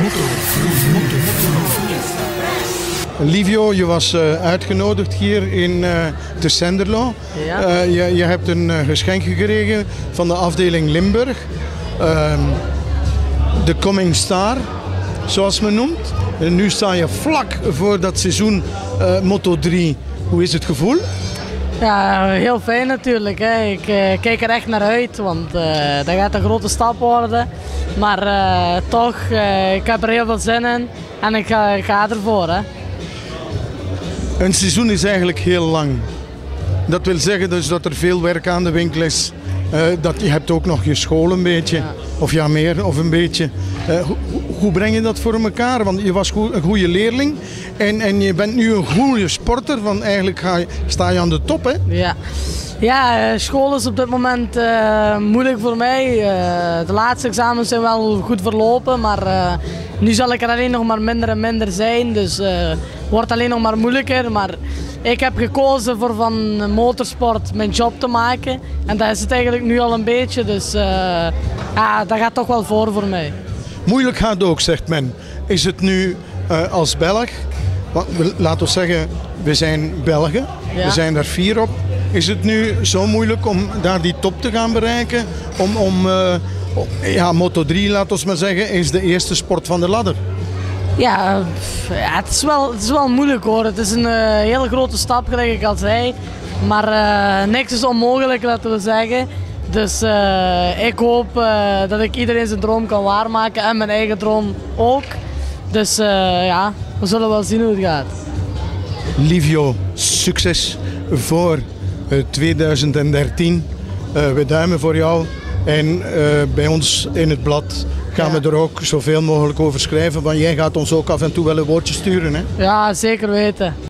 Livio, je was uitgenodigd hier in te Senderlo. Ja. Je hebt een geschenk gekregen van de afdeling Limburg. De Coming Star, zoals men noemt. En nu sta je vlak voor dat seizoen Moto3. Hoe is het gevoel? Ja, heel fijn natuurlijk. Hè. Ik kijk er echt naar uit, want dat gaat een grote stap worden. Maar toch, ik heb er heel veel zin in en ik ga ervoor. Hè. Een seizoen is eigenlijk heel lang. Dat wil zeggen dus dat er veel werk aan de winkel is. Dat je hebt ook nog je school een beetje, ja. Of ja, meer of een beetje. Hoe breng je dat voor elkaar? Want je was een goede leerling en je bent nu een goede sporter. Want eigenlijk sta je aan de top, hè? Ja. Ja, school is op dit moment moeilijk voor mij. De laatste examens zijn wel goed verlopen, maar nu zal ik er alleen nog maar minder en minder zijn. Dus het wordt alleen nog maar moeilijker. Maar ik heb gekozen voor van motorsport mijn job te maken. En dat is het eigenlijk nu al een beetje. Dus ja, dat gaat toch wel voor mij. Moeilijk gaat ook, zegt men. Is het nu als Belg, laten we zeggen, we zijn Belgen, ja. We zijn daar 4 op. Is het nu zo moeilijk om daar die top te gaan bereiken? Ja, Moto3, laten we maar zeggen, is de eerste sport van de ladder. Ja, het is wel moeilijk hoor. Het is een hele grote stap, gelijk ik al zei. Maar niks is onmogelijk, laten we zeggen. Dus ik hoop dat ik iedereen zijn droom kan waarmaken en mijn eigen droom ook. Dus ja, we zullen wel zien hoe het gaat. Livio, succes voor 2013. We duimen voor jou en bij ons in het blad gaan we er ook zoveel mogelijk over schrijven. Want jij gaat ons ook af en toe wel een woordje sturen, hè? Ja, zeker weten.